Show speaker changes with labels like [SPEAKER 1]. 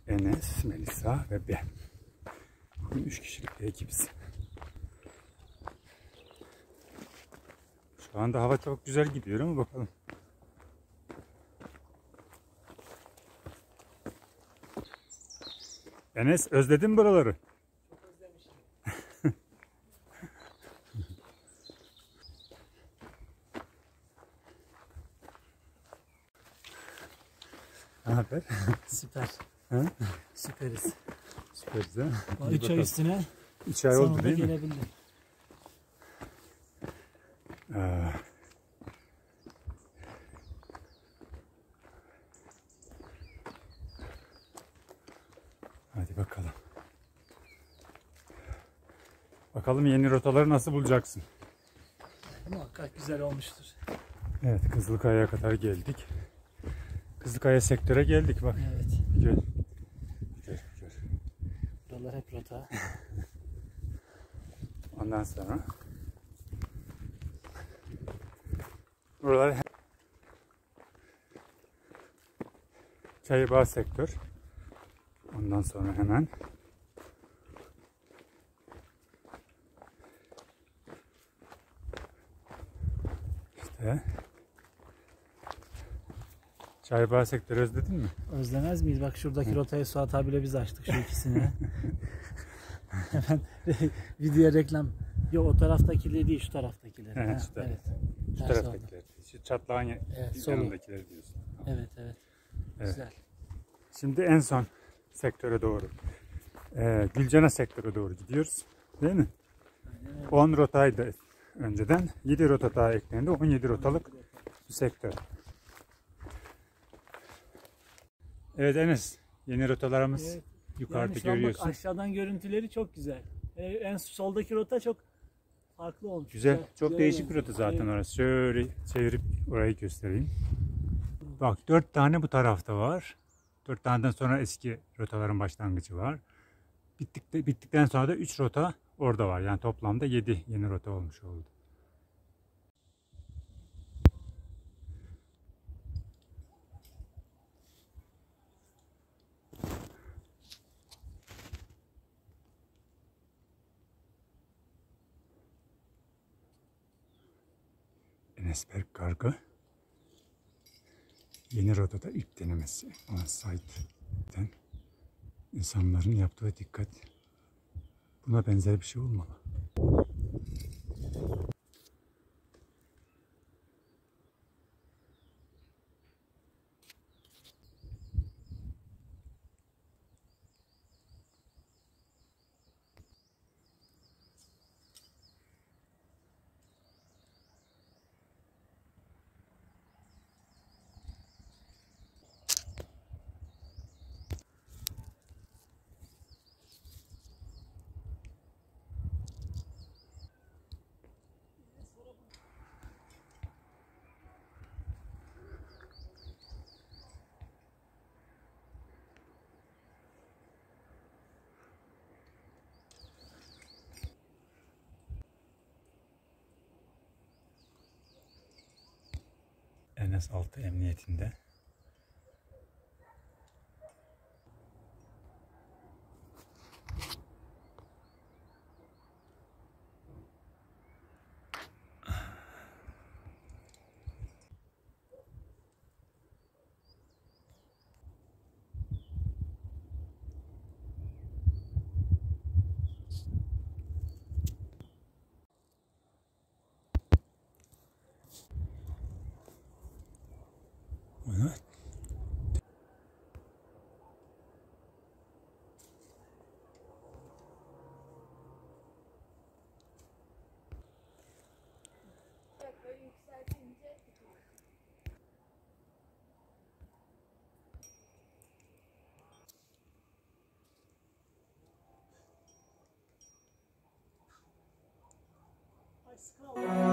[SPEAKER 1] Enes, Melisa ve ben. Bugün 3 kişilik bir ekibiz. Şu anda hava çok güzel gidiyor ama bakalım. Enes, özledin mi buraları?
[SPEAKER 2] Çok özlemişim.
[SPEAKER 1] Ne haber?
[SPEAKER 2] Süper.
[SPEAKER 1] Ha?
[SPEAKER 2] Süperiz.
[SPEAKER 1] Süperiz ha?
[SPEAKER 2] 3 ay üstüne
[SPEAKER 1] 3 ay oldu
[SPEAKER 2] sonunda
[SPEAKER 1] değil mi?
[SPEAKER 2] gelebildim.
[SPEAKER 1] Hadi bakalım. Bakalım yeni rotaları nasıl bulacaksın?
[SPEAKER 2] Muhakkak güzel olmuştur.
[SPEAKER 1] Evet, Kızılkaya'ya kadar geldik. Kızılkaya sektöre geldik bak.
[SPEAKER 2] Evet.
[SPEAKER 1] Gör. Gör, gör.
[SPEAKER 2] Buralar hep rota.
[SPEAKER 1] Ondan sonra buralar Çayırbağ sektör. Ondan sonra hemen işte Çayırbağ sektörü özledin mi?
[SPEAKER 2] Özlemez miyiz? Bak şuradaki rotayı Suat abiyle biz açtık şu ikisini. Hemen video reklam. Yok o taraftakileri değil şu taraftakileri.
[SPEAKER 1] Evet,
[SPEAKER 2] Ha,
[SPEAKER 1] şu taraf.
[SPEAKER 2] evet.
[SPEAKER 1] Şu
[SPEAKER 2] Ters
[SPEAKER 1] taraftakiler. Şu çatlağın
[SPEAKER 2] Evet,
[SPEAKER 1] yanındakiler diyorsun.
[SPEAKER 2] Evet evet.
[SPEAKER 1] Evet.
[SPEAKER 2] Güzel.
[SPEAKER 1] Şimdi en son sektöre doğru. Gülcana sektöre doğru gidiyoruz. Değil mi? 10 rotaydı önceden. 7 rota daha eklendi. 17 rotalık bir sektör. Evet Enes. Yeni rotalarımız
[SPEAKER 2] Evet.
[SPEAKER 1] yukarıda
[SPEAKER 2] Yani şu an bak,
[SPEAKER 1] görüyorsun.
[SPEAKER 2] aşağıdan görüntüleri çok güzel. En soldaki rota çok farklı olmuş.
[SPEAKER 1] Güzel. Çok
[SPEAKER 2] güzel
[SPEAKER 1] değişik bir
[SPEAKER 2] olmuş.
[SPEAKER 1] rota zaten
[SPEAKER 2] Evet.
[SPEAKER 1] orası. Şöyle çevirip orayı göstereyim. Bak 4 tane bu tarafta var. 4 taneden sonra eski rotaların başlangıcı var. Bittikten sonra da 3 rota orada var. Yani toplamda 7 yeni rota olmuş oldu. Enes Berk Kargı yeni rotada ilk denemesi. On-site'den insanların yaptığı dikkat. Buna benzer bir şey olmalı. Enes Altı Emniyetinde. Evet.
[SPEAKER 2] Ay,